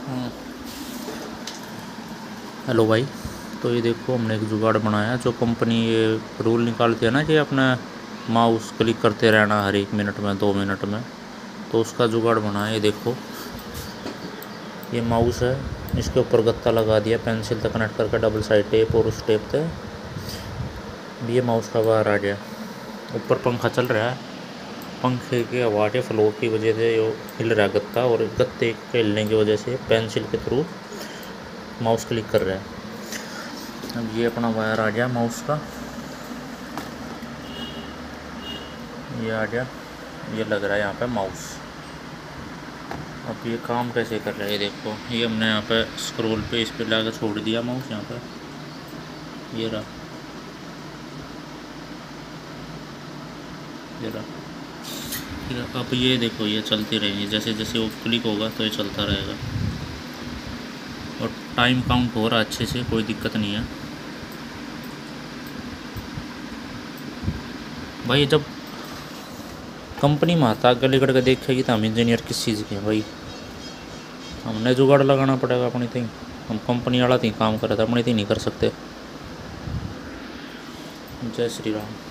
Hello भाई। तो ये देखो हमने एक जुगाड़ बनाया जो कंपनी ये रूल निकालती है ना कि अपना माउस क्लिक करते रहना हर 1 मिनट में 2 मिनट में, तो उसका जुगाड़ बनाया। ये देखो ये माउस है, इसके ऊपर गत्ता लगा दिया पेंसिल तक कनेक्ट करके डबल साइड टेप, और उस टेप से ये माउस का बाहर आ गया। ऊपर पंखा चल रहा है, पंखे की हवा के फ्लो की वजह से यो हिल रहा है गत्ता, और गत्ते के हिलने की वजह से पेंसिल के थ्रू माउस क्लिक कर रहा है। अब ये अपना वायर आ गया माउस का, ये आ गया, ये लग रहा है यहाँ पे माउस। अब ये काम कैसे कर रहा है ये देखो, ये हमने यहाँ पे स्क्रोल पे इस पे लाकर छोड़ दिया माउस यहाँ पे, ये रहा, ये रहा। फिर अब ये देखो ये चलती रहेंगी, जैसे जैसे वो क्लिक होगा तो ये चलता रहेगा, और टाइम काउंट हो रहा अच्छे से, कोई दिक्कत नहीं है भाई। जब कंपनी में आता आगे लिकड़ के देखेगी तो हम इंजीनियर किस चीज़ के हैं भाई, हमने जुगाड़ लगाना पड़ेगा अपनी थी। हम कंपनी वाला थी काम कर रहा था, अपनी थी नहीं कर सकते। जय श्री राम।